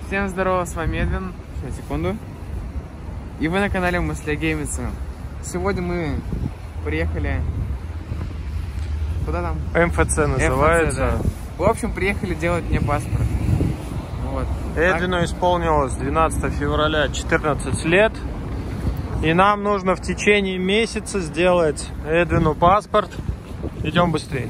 Всем здорово, с вами Эдвин. Сейчас, секунду. И вы на канале Мысли о Геймице. Сегодня мы приехали... Куда там? МФЦ называется. МФЦ, да. В общем, приехали делать мне паспорт. Вот. Эдвину исполнилось 12 февраля 14 лет. И нам нужно в течение месяца сделать Эдвину паспорт. Идем быстрее.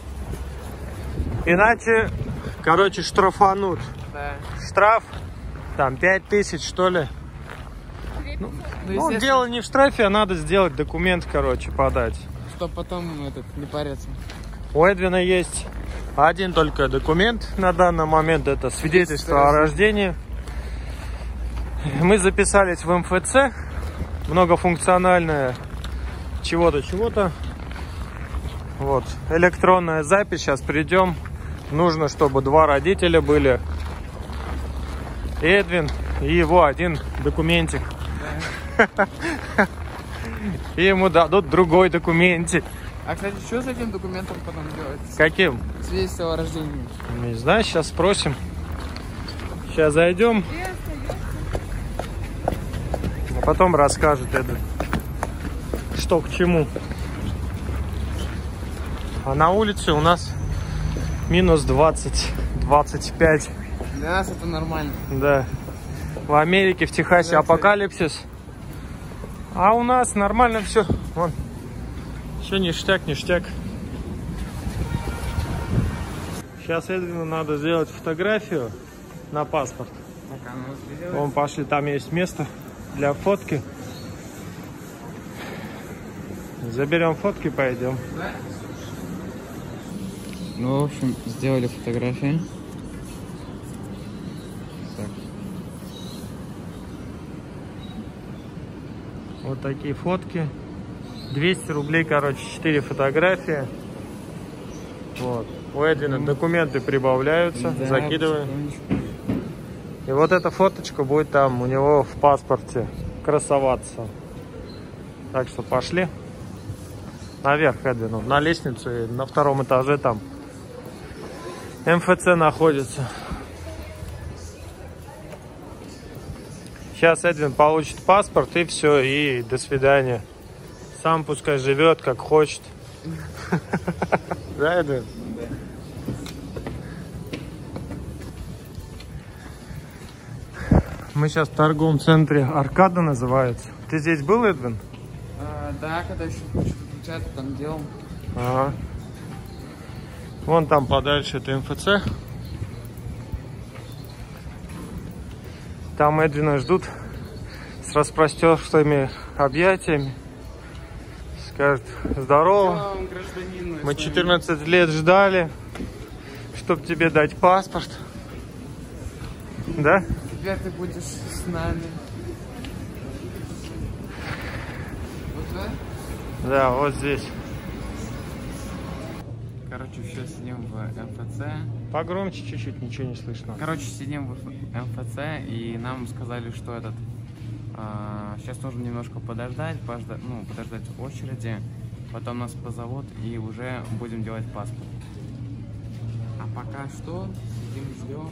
Иначе, короче, штрафанут. Да. Штраф, там, 5000, что ли. Ну, дело не в штрафе, а надо сделать документ, короче, подать. Чтоб потом не париться. У Эдвина есть один только документ на данный момент. Это свидетельство о рождении. Мы записались в МФЦ. Многофункциональное чего-то, чего-то. Вот. Электронная запись. Сейчас придем. Нужно, чтобы два родителя были. Эдвин и его один документик. Да. И ему дадут другой документик. А, кстати, что с этим документом потом делать? Каким? Свидетельство о рождении. Не знаю, сейчас спросим. Сейчас зайдем. А потом расскажет Эдвин, что к чему. А на улице у нас минус 20-25. Для нас это нормально. Да. В Америке, в Техасе апокалипсис. А у нас нормально все. Вон. Все ништяк, ништяк. Сейчас Эдвину надо сделать фотографию на паспорт. Вон, пошли, там есть место для фотки. Заберем фотки, пойдем. Ну, в общем, сделали фотографии. Так. Вот такие фотки. 200 рублей, короче, 4 фотографии. Вот. У Эдвина документы прибавляются, да, закидываем. И вот эта фоточка будет там у него в паспорте красоваться. Так что пошли наверх Эдвину, на лестницу, и на втором этаже там МФЦ находится. Сейчас Эдвин получит паспорт, и все, и до свидания. Сам пускай живет, как хочет. Да, Эдвин? Мы сейчас в торговом центре Аркада называется. Ты здесь был, Эдвин? Да, когда еще что-то включать, там делал. Ага. Вон там подальше это МФЦ. Там Эдвина ждут с распростертыми объятиями. Скажет: здорово, мы 14 лет ждали, чтобы тебе дать паспорт. Да? Теперь ты будешь с нами. Вот, да? Да, вот здесь. Короче, все, сидим в МФЦ. Погромче чуть-чуть, ничего не слышно. Короче, сидим в МФЦ, и нам сказали, что сейчас нужно немножко подождать в очереди. Потом нас позовут, и уже будем делать паспорт. А пока что сидим, ждем.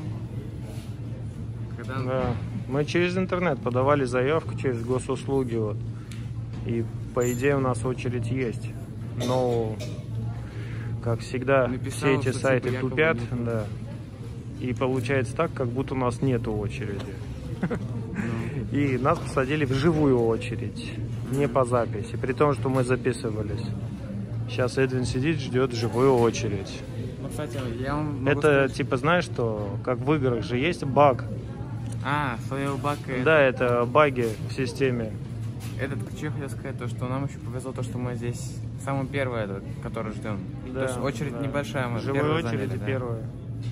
Да. Мы через интернет подавали заявку, через госуслуги. Вот. И по идее у нас очередь есть. Но, как всегда, все эти сайты тупят. Да. И получается так, как будто у нас нету очереди. И нас посадили в живую очередь, не по записи, при том, что мы записывались. Сейчас Эдвин сидит, ждет живую очередь. Ну, кстати, я вам это сказать... типа, знаешь, что как в играх же есть баг. Своего бага. Да, это баги в системе. Что я хотел сказать, то, что нам еще повезло, то, что мы здесь самый первый, который ждем. Да, то есть очередь небольшая, мы живую очередь заняли, первая.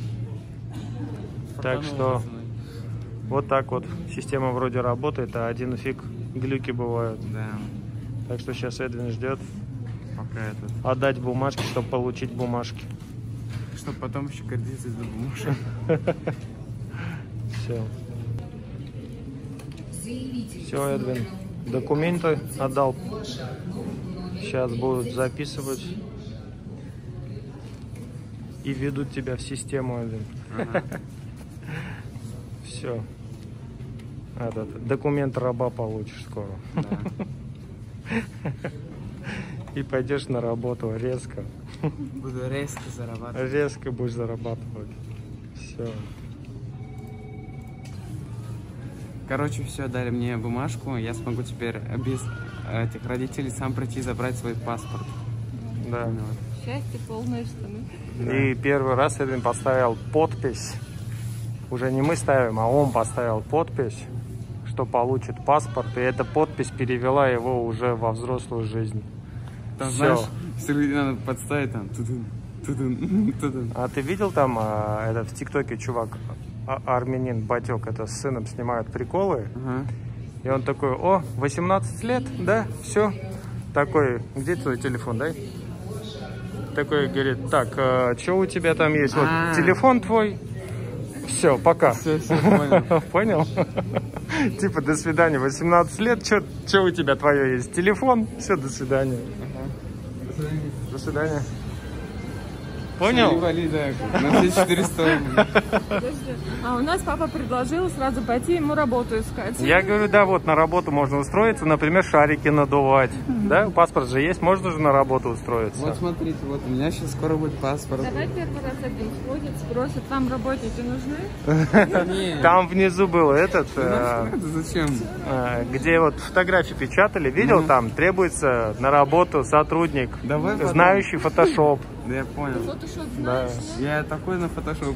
Да. Так что вот так вот система вроде работает, а один фиг глюки бывают. Да. Так что сейчас Эдвин ждет пока отдать бумажки, чтобы получить бумажки. Чтобы потом еще гордиться из-за бумажек. Все. Все, Эдвин. Документы отдал. Сейчас будут записывать. И ведут тебя в систему, Эдвин. Ага. все. Этот документ раба получишь скоро. Да. И пойдешь на работу резко. Буду резко зарабатывать. Резко будешь зарабатывать. Все. Короче, все, дали мне бумажку. Я смогу теперь без этих родителей сам прийти забрать свой паспорт. Да. Вот. Счастье полное штаны. И первый раз Эдвин поставил подпись. Уже не мы ставим, а он поставил подпись, что получит паспорт. И эта подпись перевела его уже во взрослую жизнь. Там, Всё. знаешь, все люди надо подставить там. Тудун. А ты видел там этот в ТикТоке чувак, армянин, батек, это с сыном снимают приколы. Ага. И он такой: о, 18 лет, да, все. Такой: где твой телефон, дай? Такой говорит: так, что у тебя там есть? Вот телефон твой. Все, пока. Все, понял. Понял? Типа, до свидания, 18 лет, что у тебя твое есть? Телефон, все, до свидания. До свидания. Понял? На все 400. Подожди. А у нас папа предложил сразу пойти ему работу искать. Я говорю, да, вот на работу можно устроиться, например, шарики надувать. Да, паспорт же есть, можно же на работу устроиться. Вот смотрите, вот у меня сейчас скоро будет паспорт. Давай первый раз один сходит, спросит, вам работники нужны? Там внизу был этот, Зачем? где вот фотографии печатали, видел, там требуется на работу сотрудник, знающий фотошоп. Да я понял. Фотошоп Да. знаешь? Я такой на фотошоп.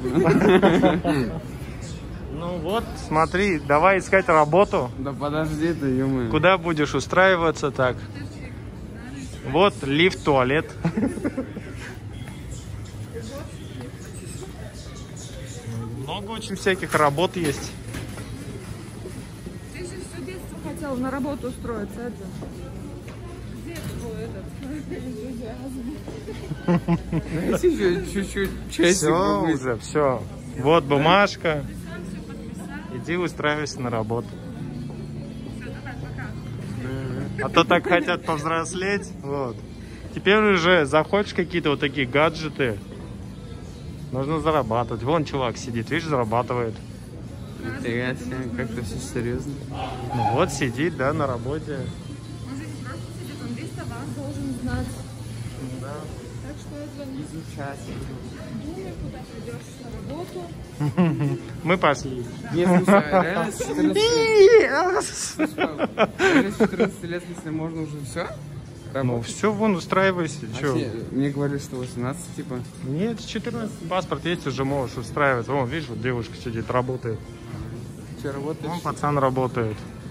Ну вот, смотри, давай искать работу. Да подожди ты, ё-моё. Куда будешь устраиваться так? Вот лифт, туалет. Много очень всяких работ есть. Ты же все детство хотел на работу устроиться, это. Где твой этот энтузиазм? Дайте еще чуть-чуть часик Все побыть. уже, все. Вот бумажка. Иди устраивайся на работу. А то так хотят повзрослеть. Вот. Теперь уже заходишь в какие-то вот такие гаджеты. Нужно зарабатывать. Вон чувак сидит, видишь, зарабатывает. Нифига себе, как-то все серьезно. Ну вот сидит, да, на работе. Он же не просто сидит, он весь товар должен знать. Да. Так что это Изучать. думай, куда придешь на работу. Мы пошли. Нет, слушай, а реально с 14 лет, если можно уже все? Ну все, вон, устраивайся. Чё? Мне говорили, что 18, типа. Нет, 14. Паспорт есть, уже можешь устраиваться. Вон, видишь, вот девушка сидит, работает. Что, работаешь? Вон пацан работает.